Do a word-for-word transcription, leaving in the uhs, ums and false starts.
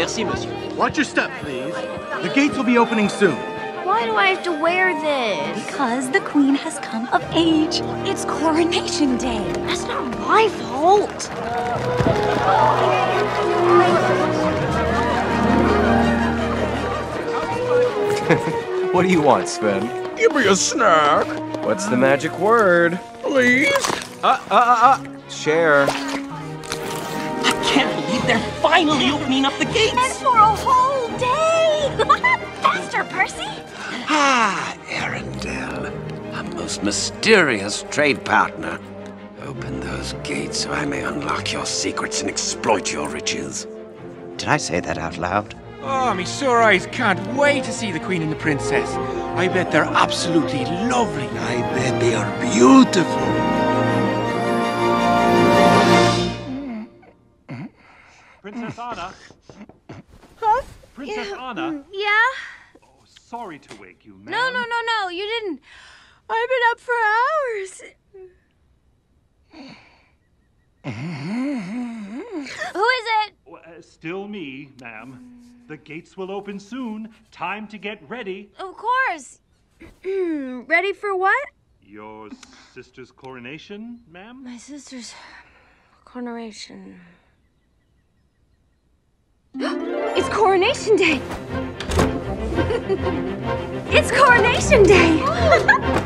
Merci, monsieur. Watch your step, please. The gates will be opening soon. Why do I have to wear this? Because the queen has come of age. It's Coronation Day. That's not my fault. What do you want, Sven? Give me a snack. What's the magic word? Please? Uh, uh, uh, uh. Share. I can't believe they're finally opening up the gates. And for a whole day. Faster, Percy. Ah, Arendelle, a most mysterious trade partner. Open those gates so I may unlock your secrets and exploit your riches. Did I say that out loud? Oh, me sore eyes can't wait to see the Queen and the Princess. I bet they're absolutely lovely. I bet they are beautiful. Princess Anna? Huh? Princess yeah. Anna? Yeah? Oh, sorry to wake you, ma'am. No, no, no, no, you didn't. I've been up for hours. Who is it? Oh, uh, still me, ma'am. The gates will open soon. Time to get ready. Of course. Ready for what? Your sister's coronation, ma'am? My sister's coronation. It's Coronation Day! It's Coronation Day!